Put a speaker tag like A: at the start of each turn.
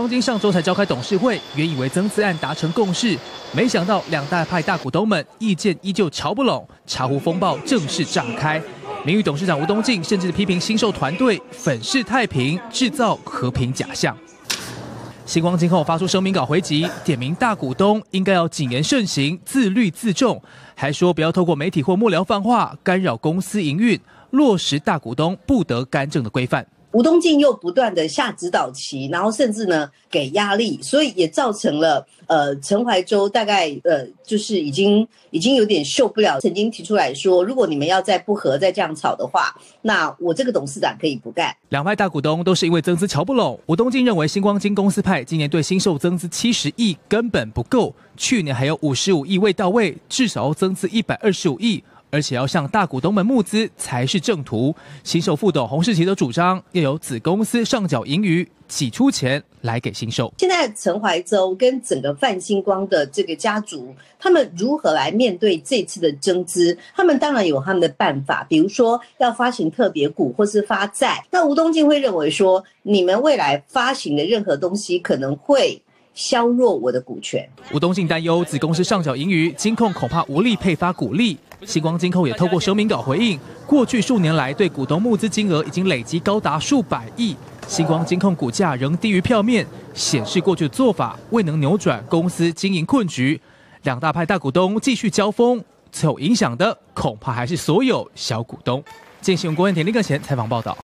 A: 东京上周才召开董事会，原以为增资案达成共识，没想到两大派大股东们意见依旧瞧不拢，茶壶风暴正式炸开。名誉董事长吴东进甚至批评新售团队粉饰太平，制造和平假象。星光金控发出声明稿回击，点名大股东应该要谨言慎行、自律自重，还说不要透过媒体或幕僚放话干扰公司营运，落实大股东不得干政的规范。
B: 吴东进又不断的下指导棋，然后甚至呢给压力，所以也造成了陈怀州大概就是已经有点受不了，曾经提出来说，如果你们要再不和再这样吵的话，那我这个董事长可以不干。
A: 两派大股东都是因为增资瞧不拢，吴东进认为星光金公司派今年对新售增资70亿根本不够，去年还有55亿未到位，至少要增资125亿。而且要向大股东们募资才是正途。新售副董洪世奇的主张，要由子公司上缴盈余，挤出钱来给新售。
B: 现在陈怀州跟整个泛星光的这个家族，他们如何来面对这次的增资？他们当然有他们的办法，比如说要发行特别股或是发债。那吴东进会认为说，你们未来发行的任何东西可能会削弱我的股权。
A: 吴东进担忧子公司上缴盈余，金控恐怕无力配发股利。星光金控也透过声明稿回应，过去数年来对股东募资金额已经累积高达数百亿，星光金控股价仍低于票面，显示过去的做法未能扭转公司经营困局。两大派大股东继续交锋，最后影响的恐怕还是所有小股东。见新闻郭彦田、林克贤采访报道。